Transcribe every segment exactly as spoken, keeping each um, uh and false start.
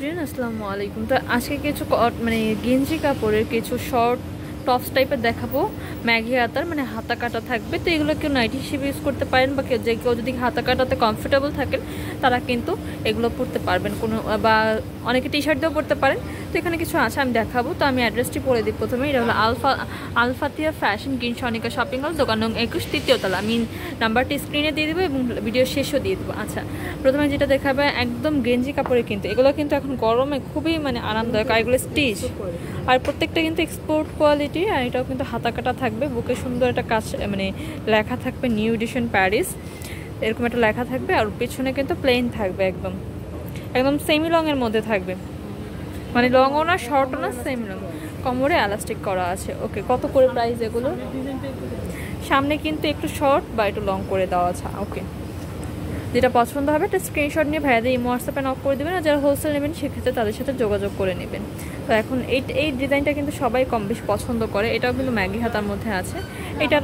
Everyone আসসালামু আলাইকুম। তো আজকে কিছু মানে গেঞ্জি কাপড়ের কিছু শর্ট টপস টাইপের দেখাবো, ম্যাগি হাতার মানে হাতা কাটা থাকবে। তো এগুলো কেউ নাইটি হিসেবে ইউজ করতে পারেন, বা কেউ যে কেউ যদি হাতা কাটাতে কমফোর্টেবল থাকেন তারা কিন্তু এগুলো পরতে পারবেন, কোনো বা অনেকে টি শার্ট দিয়েও পরতে পারেন। তো এখানে কিছু আছে আমি দেখাবো। তো আমি অ্যাড্রেসটি পরে দিই প্রথমে। এটা হলো আলফা আলফাতিয়া fashion green Sonica shopping mall, দোকান নং একুশ, তৃতীয় তলা। আমি নাম্বারটি স্ক্রিনে দিয়ে দেবো এবং ভিডিও শেষও দিয়ে দেবো। আচ্ছা, প্রথমে যেটা দেখাবে একদম গেঞ্জি কাপড়ে, কিন্তু এগুলো কিন্তু এখন গরমে খুবই মানে আরামদায়ক, আর এগুলো স্টিচ, আর প্রত্যেকটা কিন্তু এক্সপোর্ট কোয়ালিটি। আর এটাও কিন্তু হাতা কাটা থাকবে, বুকে সুন্দর একটা কাজ মানে লেখা থাকবে নিউ এডিশন প্যারিস, এরকম একটা লেখা থাকবে। আর পেছনে কিন্তু প্লেন থাকবে, একদম একদম সেমি লং এর মধ্যে থাকবে, মানে লংও না শর্টও না, সেমি লং। কোমরে এলাস্টিক করা আছে। ওকে, কত করে প্রাইস এগুলো? সামনে কিন্তু একটু শর্ট বা একটু লং করে দেওয়া আছে। ওকে, যেটা পছন্দ হবে একটা স্ক্রিনশট নিয়ে ভাইয়াদের ইমো হোয়াটসঅ্যাপে নক করে দেবেন, আর যারা হোলসেল নেবেন সেক্ষেত্রে তাদের সাথে যোগাযোগ করে নেবেন। তো এখন এই এই ডিজাইনটা কিন্তু সবাই কম বেশি পছন্দ করে। এটাও কিন্তু ম্যাগি হাতার মধ্যে আছে। এটা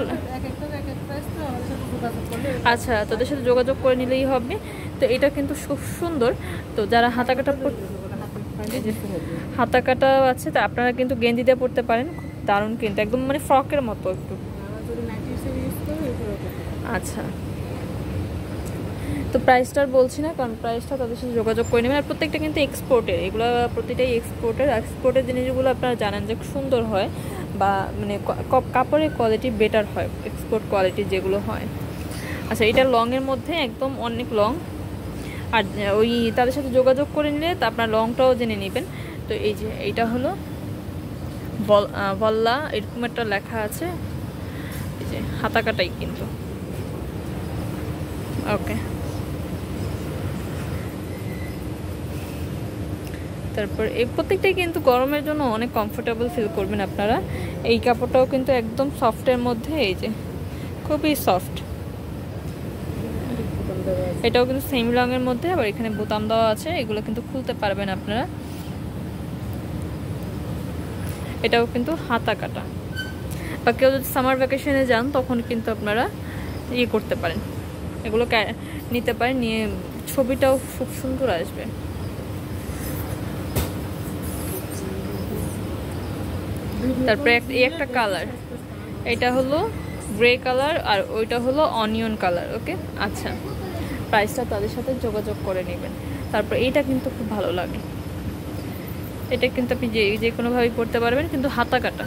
আচ্ছা, তাদের সাথে যোগাযোগ করে নিলেই হবে। তো এটা কিন্তু খুব সুন্দর। তো যারা হাতা কাটা হাতা কাটা আছে তা আপনারা কিন্তু গেঞ্জি দিয়ে পরতে পারেন, খুব দারুণ কিন্তু, একদম মানে ফ্রকের মতো একটু। আচ্ছা, তো প্রাইসটা বলছি না, কারণ প্রাইসটা তাদের সাথে যোগাযোগ করে নেবেন। আর প্রত্যেকটা কিন্তু এক্সপোর্টের, এগুলো প্রতিটাই এক্সপোর্টের। এক্সপোর্টের জিনিসগুলো আপনারা জানেন যে সুন্দর হয়, বা মানে কাপড়ের কোয়ালিটি বেটার হয় এক্সপোর্ট কোয়ালিটি যেগুলো হয়। আচ্ছা, এটা লংয়ের মধ্যে একদম অনেক লং, আর ওই তাদের সাথে যোগাযোগ করে নিলে তা আপনার লংটাও জেনে নেবেন। তো এই যে এইটা হলো বল্লা, এরকম একটা লেখা আছে, এই যে হাতা কাটাই কিন্তু। ওকে, তারপর এই প্রত্যেকটাই কিন্তু গরমের জন্য অনেক কমফোর্টেবল ফিল করবেন আপনারা। এই কাপড়টাও কিন্তু একদম সফটের মধ্যে, এই যে খুবই সফট। এটাও কিন্তু সেমি লংয়ের মধ্যে, আবার এখানে বোতাম দেওয়া আছে, এগুলো কিন্তু খুলতে পারবেন আপনারা। এটাও কিন্তু হাতা কাটা, বা কেউ যদি সামার ভ্যাকেশনে যান তখন কিন্তু আপনারা ইয়ে করতে পারেন, এগুলো নিতে পারেন, নিয়ে ছবিটাও খুব সুন্দর আসবে। তারপরে এই একটা কালার, এটা হলো গ্রে কালার, আর ওইটা হলো অনিয়ন কালার। ওকে, আচ্ছা, প্রাইসটা তাদের সাথে যোগাযোগ করে নেবেন। তারপর এইটা কিন্তু খুব ভালো লাগে, এটা কিন্তু আপনি যে যে কোনোভাবেই পরতে পারবেন, কিন্তু হাতা কাটা,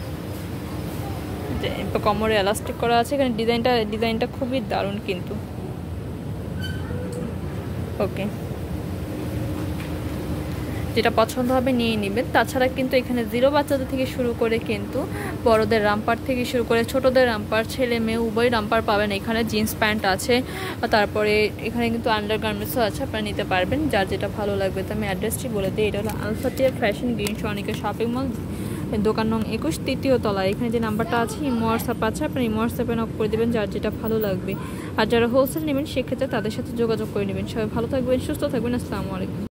কোমরে এলাস্টিক করা আছে। এখানে ডিজাইনটা ডিজাইনটা খুবই দারুণ কিন্তু। ওকে, যেটা পছন্দ হবে নিয়ে নেবেন। তাছাড়া কিন্তু এখানে জিরো বাচ্চাদের থেকে শুরু করে কিন্তু বড়দের রামপার থেকে শুরু করে ছোটদের রামপার, ছেলে মেয়ে উভয় রামপার পাবেন এখানে। জিন্স প্যান্ট আছে, তারপরে এখানে কিন্তু আন্ডার গার্মেন্টসও আছে, আপনারা নিতে পারবেন যার যেটা ভালো লাগবে। তো আমি অ্যাড্রেসটি বলে দিই, এটা হলো আলফাতিয়া fashion green Sonica shopping mall, দোকান নং একুশ, তৃতীয় তলা। এখানে যে নাম্বারটা আছে ইমো হোয়াটসঅ্যাপ আছে, আপনারা ইমো হোয়াটসঅ্যাপে নক করে দেবেন যার যেটা ভালো লাগবে। আর যারা হোলসেল নেবেন সেক্ষেত্রে তাদের সাথে যোগাযোগ করে নেবেন। সবাই ভালো থাকবেন, সুস্থ থাকবেন। আসসালামু আলাইকুম।